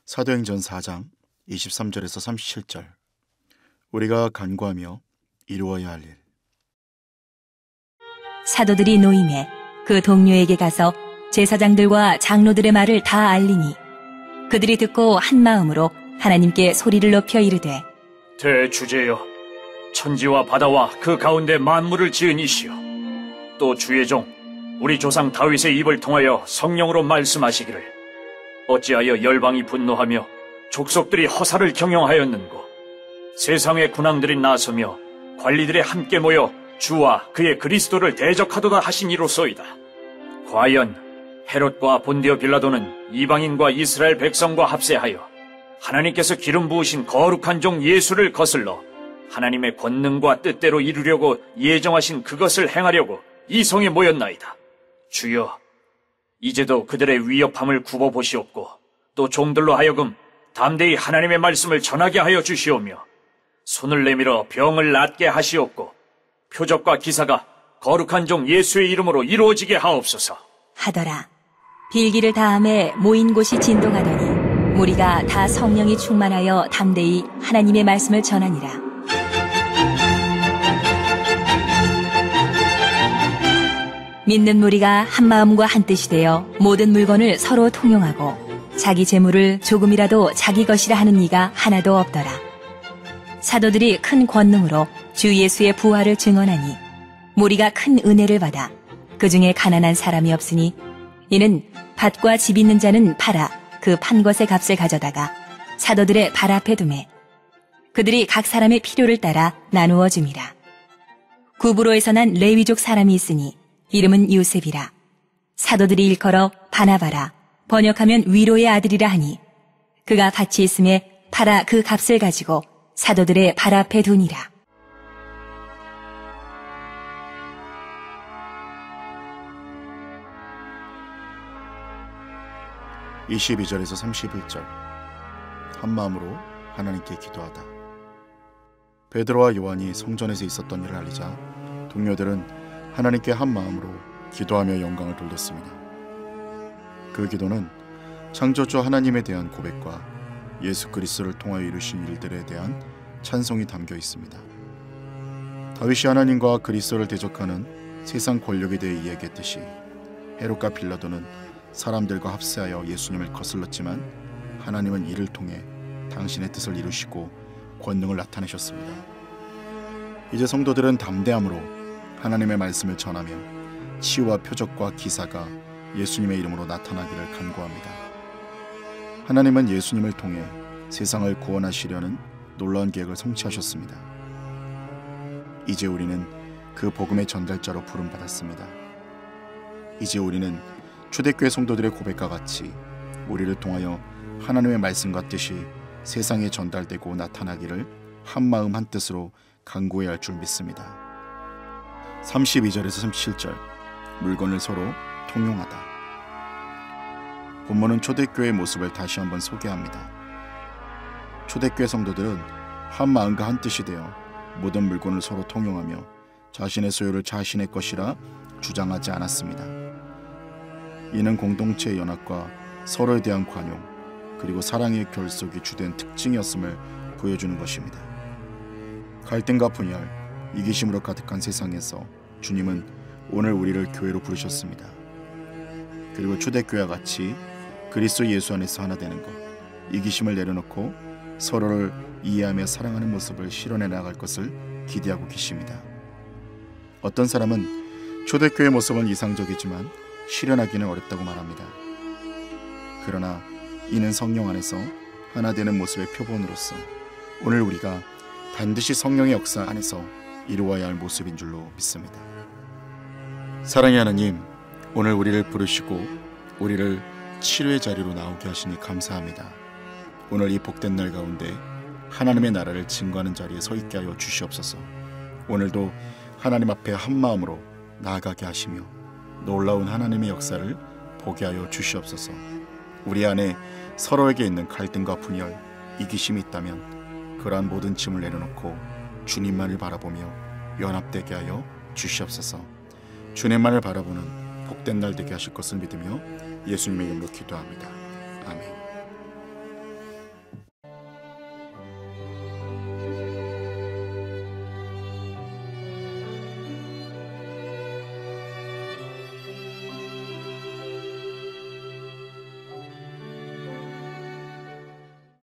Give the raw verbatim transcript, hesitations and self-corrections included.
사도행전 사 장 이십삼 절에서 삼십칠 절. 우리가 간구하며 이루어야 할 일. 사도들이 노임에 그 동료에게 가서 제사장들과 장로들의 말을 다 알리니 그들이 듣고 한 마음으로 하나님께 소리를 높여 이르되, 대주제여, 천지와 바다와 그 가운데 만물을 지은 이시여, 또 주의 종 우리 조상 다윗의 입을 통하여 성령으로 말씀하시기를, 어찌하여 열방이 분노하며 족속들이 허사를 경영하였는고, 세상의 군왕들이 나서며 관리들이 함께 모여 주와 그의 그리스도를 대적하도다 하시니로소이다. 과연 헤롯과 본디오 빌라도는 이방인과 이스라엘 백성과 합세하여 하나님께서 기름 부으신 거룩한 종 예수를 거슬러 하나님의 권능과 뜻대로 이루려고 예정하신 그것을 행하려고 이 성에 모였나이다. 주여, 이제도 그들의 위협함을 굽어보시옵고 또 종들로 하여금 담대히 하나님의 말씀을 전하게 하여 주시오며, 손을 내밀어 병을 낫게 하시옵고 표적과 기사가 거룩한 종 예수의 이름으로 이루어지게 하옵소서 하더라. 빌기를 다함에 모인 곳이 진동하더니 무리가 다 성령이 충만하여 담대히 하나님의 말씀을 전하니라. 믿는 무리가 한 마음과 한 뜻이 되어 모든 물건을 서로 통용하고 자기 재물을 조금이라도 자기 것이라 하는 이가 하나도 없더라. 사도들이 큰 권능으로 주 예수의 부활을 증언하니 무리가 큰 은혜를 받아 그 중에 가난한 사람이 없으니 이는 밭과 집 있는 자는 팔아 그 판 것의 값을 가져다가 사도들의 발 앞에 두매 그들이 각 사람의 필요를 따라 나누어 줌이라. 구브로에서 난 레위족 사람이 있으니 이름은 요셉이라. 사도들이 일컬어 바나바라, 번역하면 위로의 아들이라 하니 그가 밭이 있음에 팔아 그 값을 가지고 사도들의 발 앞에 두니라. 이십이 절에서 삼십일 절. 한 마음으로 하나님께 기도하다. 베드로와 요한이 성전에서 있었던 일을 알리자 동료들은 하나님께 한 마음으로 기도하며 영광을 돌렸습니다. 그 기도는 창조주 하나님에 대한 고백과 예수 그리스도를 통하여 이루신 일들에 대한 찬송이 담겨 있습니다. 다윗이 하나님과 그리스도를 대적하는 세상 권력에 대해 이야기했듯이 헤롯과 빌라도는 사람들과 합세하여 예수님을 거슬렀지만 하나님은 이를 통해 당신의 뜻을 이루시고 권능을 나타내셨습니다. 이제 성도들은 담대함으로 하나님의 말씀을 전하며 치유와 표적과 기사가 예수님의 이름으로 나타나기를 간구합니다. 하나님은 예수님을 통해 세상을 구원하시려는 놀라운 계획을 성취하셨습니다. 이제 우리는 그 복음의 전달자로 부름받았습니다. 이제 우리는 초대교회 성도들의 고백과 같이 우리를 통하여 하나님의 말씀과 뜻이 세상에 전달되고 나타나기를 한마음 한뜻으로 간구해야 할 줄 믿습니다. 삼십이 절에서 삼십칠 절. 물건을 서로 통용하다. 본문은 초대교회의 모습을 다시 한번 소개합니다. 초대교회 성도들은 한 마음과 한 뜻이 되어 모든 물건을 서로 통용하며 자신의 소유를 자신의 것이라 주장하지 않았습니다. 이는 공동체의 연합과 서로에 대한 관용 그리고 사랑의 결속이 주된 특징이었음을 보여주는 것입니다. 갈등과 분열, 이기심으로 가득한 세상에서 주님은 오늘 우리를 교회로 부르셨습니다. 그리고 초대교회와 같이 그리스도 예수 안에서 하나 되는 것, 이기심을 내려놓고 서로를 이해하며 사랑하는 모습을 실현해 나갈 것을 기대하고 계십니다. 어떤 사람은 초대교회의 모습은 이상적이지만 실현하기는 어렵다고 말합니다. 그러나 이는 성령 안에서 하나 되는 모습의 표본으로서 오늘 우리가 반드시 성령의 역사 안에서 이루어야 할 모습인 줄로 믿습니다. 사랑의 하나님, 오늘 우리를 부르시고 우리를 치료의 자리로 나오게 하시니 감사합니다. 오늘 이 복된 날 가운데 하나님의 나라를 증거하는 자리에 서 있게 하여 주시옵소서. 오늘도 하나님 앞에 한 마음으로 나아가게 하시며 놀라운 하나님의 역사를 보게 하여 주시옵소서. 우리 안에 서로에게 있는 갈등과 분열, 이기심이 있다면 그러한 모든 짐을 내려놓고 주님만을 바라보며 연합되게 하여 주시옵소서. 주님만을 바라보는 복된 날 되게 하실 것을 믿으며 예수님의 이름으로 기도합니다. 아멘.